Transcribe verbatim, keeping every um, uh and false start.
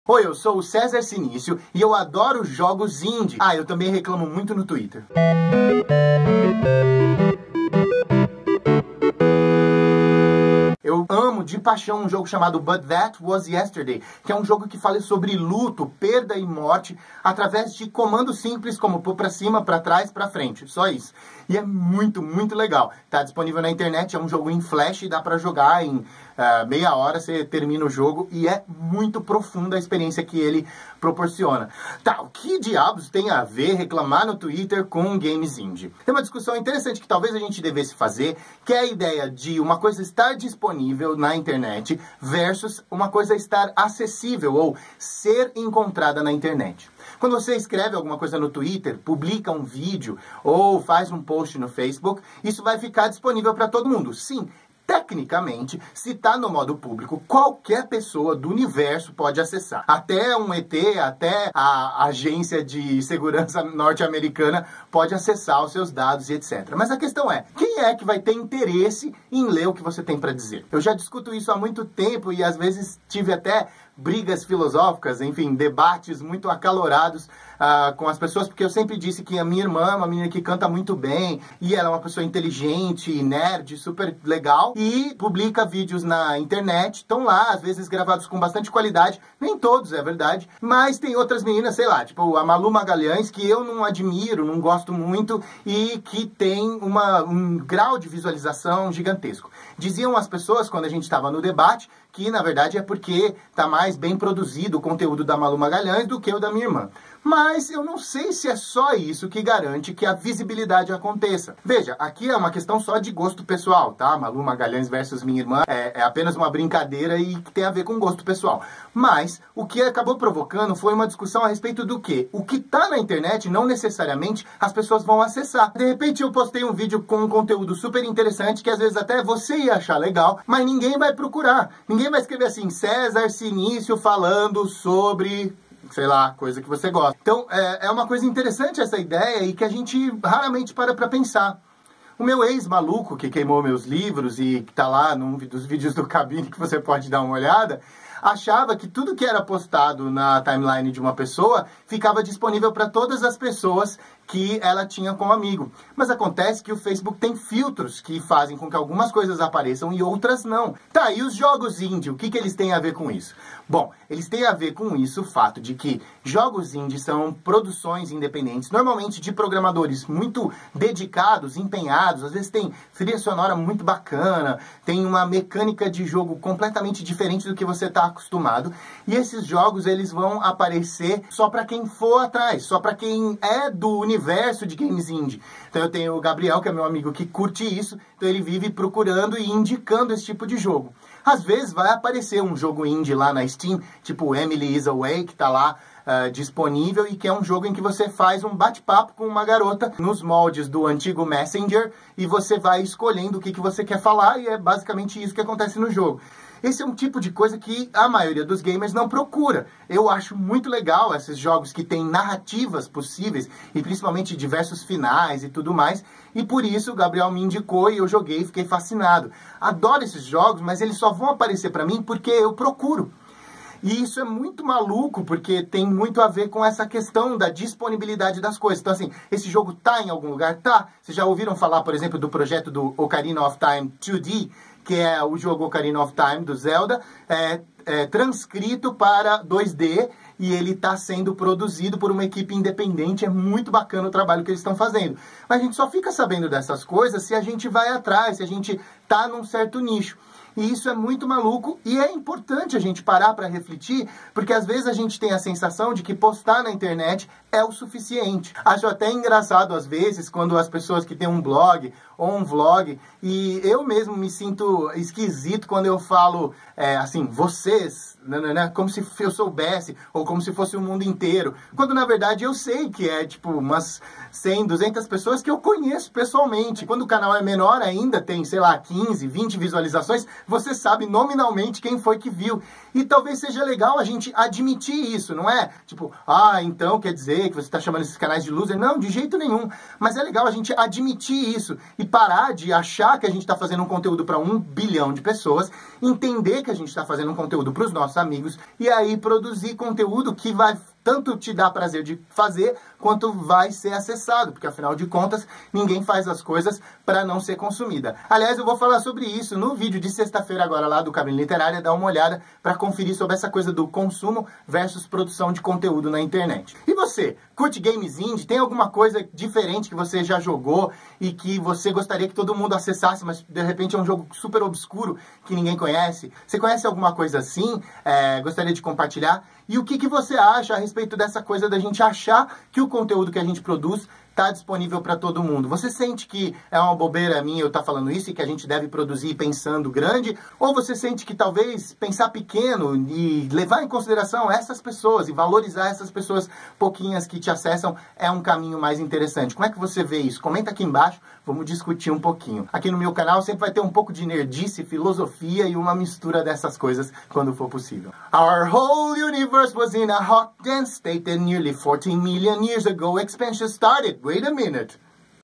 Oi, eu sou o César Sinício e eu adoro jogos indie. Ah, eu também reclamo muito no Twitter. Eu amo de paixão um jogo chamado But That Was Yesterday, que é um jogo que fala sobre luto, perda e morte através de comandos simples como pôr pra cima, pra trás, pra frente. Só isso. E é muito, muito legal. Tá disponível na internet, é um jogo em flash e dá pra jogar em uh, meia hora, você termina o jogo e é muito profunda a experiência que ele proporciona. Tá, o que diabos tem a ver reclamar no Twitter com games indie? Tem uma discussão interessante que talvez a gente devesse fazer, que é a ideia de uma coisa estar disponível na internet versus uma coisa estar acessível ou ser encontrada na internet. Quando você escreve alguma coisa no Twitter, publica um vídeo ou faz um post no Facebook, isso vai ficar disponível para todo mundo. Sim, tecnicamente, se está no modo público, qualquer pessoa do universo pode acessar. Até um E T, até a agência de segurança norte-americana pode acessar os seus dados e etcétera. Mas a questão é, quem é que vai ter interesse em ler o que você tem para dizer? Eu já discuto isso há muito tempo e às vezes tive até brigas filosóficas, enfim, debates muito acalorados uh, com as pessoas, porque eu sempre disse que a minha irmã é uma menina que canta muito bem, e ela é uma pessoa inteligente, nerd, super legal, e publica vídeos na internet, estão lá, às vezes gravados com bastante qualidade, nem todos, é verdade, mas tem outras meninas, sei lá, tipo a Malu Magalhães, que eu não admiro, não gosto muito, e que tem uma, um grau de visualização gigantesco. Diziam as pessoas, quando a gente estava no debate, que na verdade é porque tá mais bem produzido o conteúdo da Malu Magalhães do que o da minha irmã. Mas eu não sei se é só isso que garante que a visibilidade aconteça. Veja, aqui é uma questão só de gosto pessoal, tá? Malu Magalhães versus minha irmã é, é apenas uma brincadeira e que tem a ver com gosto pessoal. Mas o que acabou provocando foi uma discussão a respeito do quê? O que tá na internet não necessariamente as pessoas vão acessar. De repente eu postei um vídeo com um conteúdo super interessante que às vezes até você ia achar legal, mas ninguém vai procurar. Ninguém vai escrever assim, César Sinício falando sobre, sei lá, coisa que você gosta. Então, é, é uma coisa interessante essa ideia e que a gente raramente para pra pensar. O meu ex-maluco, que queimou meus livros e que tá lá num dos vídeos do Cabine que você pode dar uma olhada, achava que tudo que era postado na timeline de uma pessoa ficava disponível para todas as pessoas que ela tinha como amigo. Mas acontece que o Facebook tem filtros que fazem com que algumas coisas apareçam e outras não. Tá, e os jogos indie, o que, que eles têm a ver com isso? Bom, eles têm a ver com isso o fato de que jogos indie são produções independentes, normalmente de programadores muito dedicados, empenhados, às vezes tem trilha sonora muito bacana, tem uma mecânica de jogo completamente diferente do que você está acostumado, e esses jogos eles vão aparecer só para quem for atrás, só para quem é do universo de games indie. Então eu tenho o Gabriel, que é meu amigo, que curte isso, então ele vive procurando e indicando esse tipo de jogo. Às vezes vai aparecer um jogo indie lá na Steam, tipo Emily is Away, que tá lá uh, disponível e que é um jogo em que você faz um bate-papo com uma garota nos moldes do antigo Messenger e você vai escolhendo o que, que você quer falar e é basicamente isso que acontece no jogo. Esse é um tipo de coisa que a maioria dos gamers não procura. Eu acho muito legal esses jogos que têm narrativas possíveis e principalmente diversos finais e tudo mais. E por isso o Gabriel me indicou e eu joguei e fiquei fascinado. Adoro esses jogos, mas eles só vão aparecer pra mim porque eu procuro. E isso é muito maluco, porque tem muito a ver com essa questão da disponibilidade das coisas. Então, assim, esse jogo tá em algum lugar? Tá. Vocês já ouviram falar, por exemplo, do projeto do Ocarina of Time dois D, que é o jogo Ocarina of Time do Zelda, é, é, transcrito para dois D, e ele está sendo produzido por uma equipe independente. É muito bacana o trabalho que eles estão fazendo. Mas a gente só fica sabendo dessas coisas se a gente vai atrás, se a gente tá num certo nicho. E isso é muito maluco e é importante a gente parar para refletir, porque às vezes a gente tem a sensação de que postar na internet é o suficiente. Acho até engraçado às vezes quando as pessoas que têm um blog ou um vlog, e eu mesmo me sinto esquisito quando eu falo é, assim, vocês, né, como se eu soubesse, ou como se fosse o mundo inteiro, quando na verdade eu sei que é tipo umas cem, duzentas pessoas que eu conheço pessoalmente. Quando o canal é menor ainda, tem, sei lá, quinze, vinte visualizações, você sabe nominalmente quem foi que viu. E talvez seja legal a gente admitir isso, não é? Tipo, ah, então quer dizer que você está chamando esses canais de loser? Não, de jeito nenhum. Mas é legal a gente admitir isso e parar de achar que a gente está fazendo um conteúdo para um bilhão de pessoas, entender que a gente está fazendo um conteúdo para os nossos amigos e aí produzir conteúdo que vai tanto te dar prazer de fazer, quanto vai ser acessado, porque afinal de contas, ninguém faz as coisas para não ser consumida. Aliás, eu vou falar sobre isso no vídeo de sexta-feira agora lá do Cabine Literária, dá uma olhada para conferir sobre essa coisa do consumo versus produção de conteúdo na internet. E você, curte games indie? Tem alguma coisa diferente que você já jogou e que você gostaria que todo mundo acessasse, mas de repente é um jogo super obscuro que ninguém conhece? Você conhece alguma coisa assim? É, gostaria de compartilhar? E o que, que você acha a respeito dessa coisa da gente achar que o conteúdo que a gente produz está disponível para todo mundo? Você sente que é uma bobeira minha eu estar falando isso e que a gente deve produzir pensando grande? Ou você sente que talvez pensar pequeno e levar em consideração essas pessoas e valorizar essas pessoas pouquinhas que te acessam é um caminho mais interessante? Como é que você vê isso? Comenta aqui embaixo, vamos discutir um pouquinho. Aqui no meu canal sempre vai ter um pouco de nerdice, filosofia e uma mistura dessas coisas quando for possível. Our whole universe was in a hot, dense state and nearly fourteen million years ago expansion started. Wait a minute.